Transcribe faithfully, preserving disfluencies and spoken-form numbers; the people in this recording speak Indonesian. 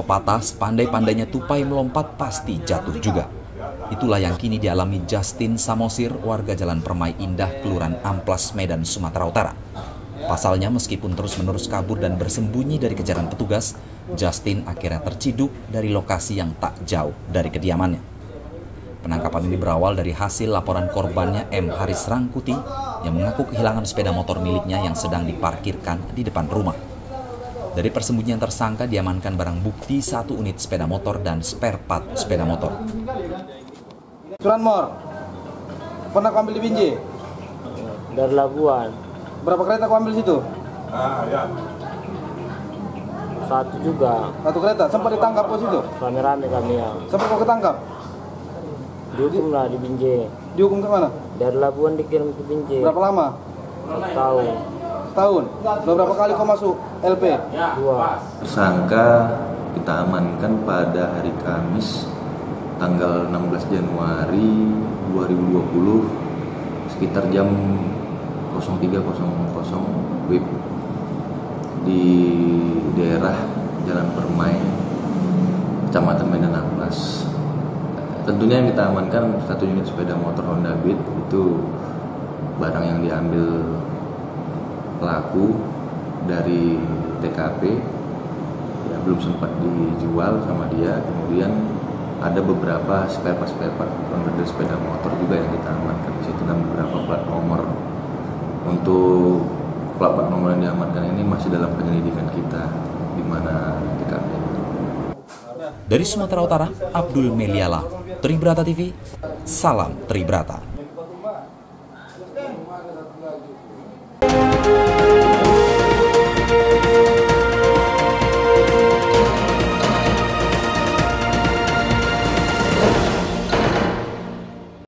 pepatah, sepandai-pandainya tupai melompat pasti jatuh juga. Itulah yang kini dialami Justin Samosir, warga Jalan Permai Indah, Kelurahan Amplas, Medan, Sumatera Utara. Pasalnya meskipun terus-menerus kabur dan bersembunyi dari kejaran petugas, Justin akhirnya terciduk dari lokasi yang tak jauh dari kediamannya. Penangkapan ini berawal dari hasil laporan korbannya M. Haris Rangkuti yang mengaku kehilangan sepeda motor miliknya yang sedang diparkirkan di depan rumah. Dari persembunyian tersangka diamankan barang bukti satu unit sepeda motor dan spare part sepeda motor. Curanmor, pernah kau ambil di Binjai? Dari Labuan. Berapa kereta kau ambil situ? Ah, ya. Satu juga. Satu kereta, sempat ditangkap kau situ? Rame-rame kami ya. Sempat kau ketangkap? Dihukum lah di Binjai. Dihukum ke mana? Dari Labuan dikirim ke Binjai. Berapa lama? Tahun. Tahun. Berapa kali kau masuk L P? Dua. Tersangka kita amankan pada hari Kamis tanggal enam belas Januari dua ribu dua puluh sekitar jam nol tiga nol nol W I B di daerah Jalan Permai, Kecamatan Medan Amplas. Tentunya yang kita amankan satu unit sepeda motor Honda Beat, itu barang yang diambil pelaku dari T K P, ya, belum sempat dijual sama dia. Kemudian ada beberapa spare part spare part dari sepeda motor juga yang kita amankan di situ dan beberapa plat nomor. Untuk plat nomor yang diamankan ini masih dalam penyelidikan kita di mana T K P. Dari Sumatera Utara, Abdul Meliala, Tribrata T V, salam Tribrata.